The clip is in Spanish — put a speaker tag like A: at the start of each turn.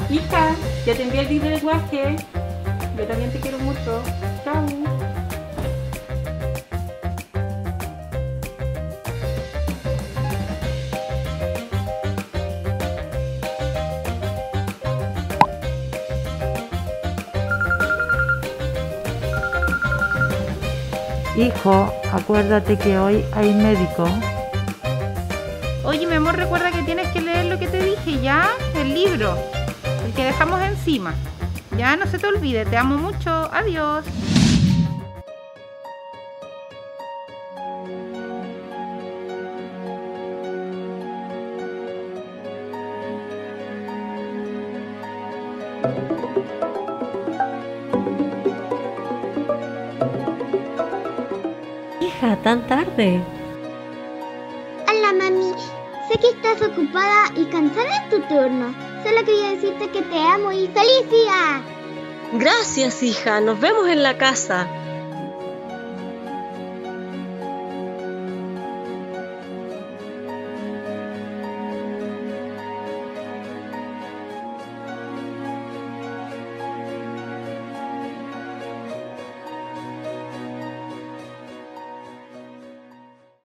A: Hija, ya te envié el libro de lenguaje. Yo también te quiero mucho. Chao.
B: Hijo, acuérdate que hoy hay médico.
C: Oye, mi amor, recuerda que tienes que leer lo que te dije, ¿ya? El libro, el que dejamos encima. Ya, no se te olvide, te amo mucho. Adiós.
D: Hija, tan tarde.
E: Hola mami, sé que estás ocupada y cansada en tu turno. Solo quería decirte que te amo y feliz día.
D: Gracias, hija. Nos vemos en la casa.